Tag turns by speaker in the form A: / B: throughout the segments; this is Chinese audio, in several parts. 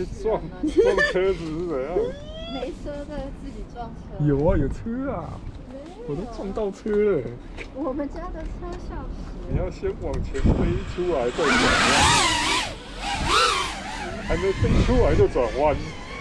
A: 撞车子是怎样？
B: 没车的自己撞车。
A: 有啊，有车啊，我都撞到车了。
B: 我们家的车笑死。
A: 你要先往前飞出来再转弯，还没飞出来就转弯。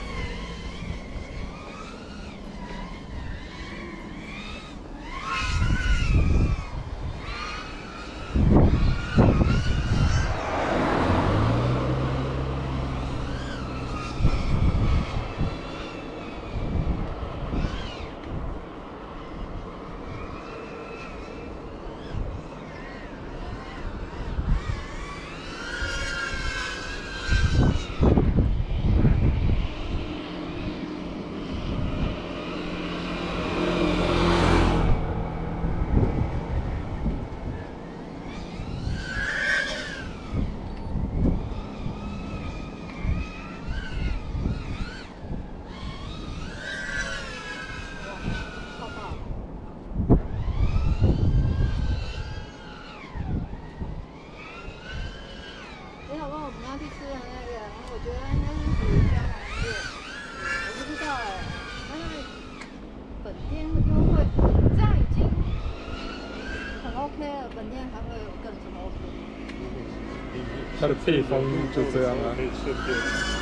A: 它的配方就这样啊。可以顺便。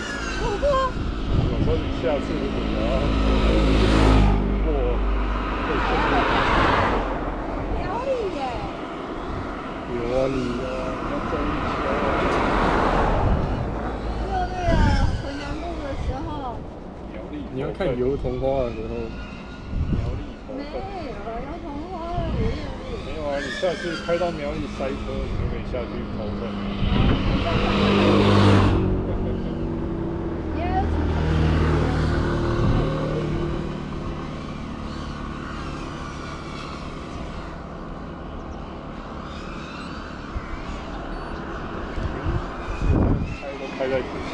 A: 我说你下次如果你要过，可以顺便。
B: 苗栗耶。
A: 有啊，你要走一圈。
B: 对啊，回南部的时候。
A: 你要看油桐花的时候。苗栗头份。
B: 没有油桐花的没有。
A: 没有啊，你下次开到苗栗塞车，你就可以下去头份。开在附近，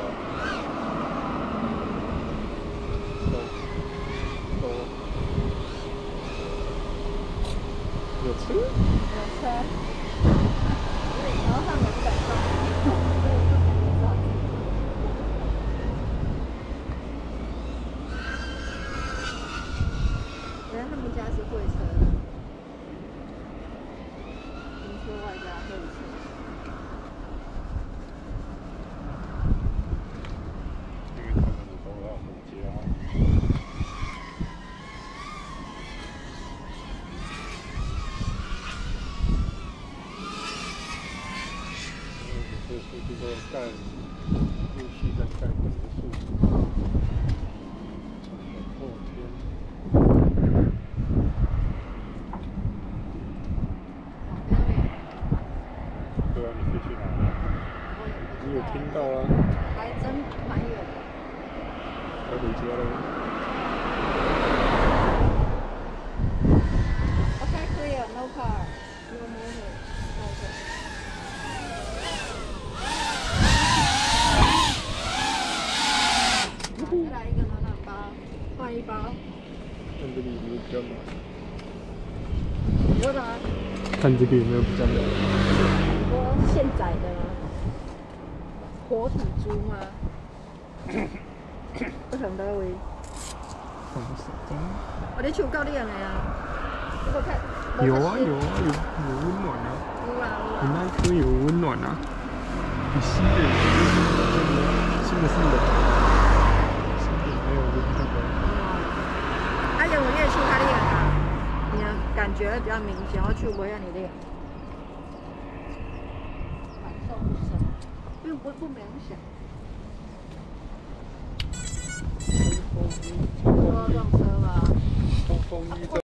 A: 有车？
B: 有车。然后他们不敢上。原来他们家是会车的，停车外加会车。
A: 盖陆续在盖别墅，后天。对啊，你飞去哪里？你有听到啊？
B: 还真蛮远的。
A: 要回家了。
B: Okay, clear, no car. No motor. Okay. 再来一个暖暖包，换一包。
A: 看这里有没有比较暖。
B: 你说什么？
A: 看这个有没有比较暖。
B: 你说现宰的吗？活体猪吗？不同的位。我的手够亮的啊！这个看。
A: 有啊有啊有温暖啊！
B: 有啊有啊。
A: 你那一颗有温暖啊！你新的新的是冷，新的没有那个。
B: 而且我越去它练啊，你的感觉比较明显，我去不会让你练。感受不深，因为不明显。说撞车吗？
A: 冲锋衣。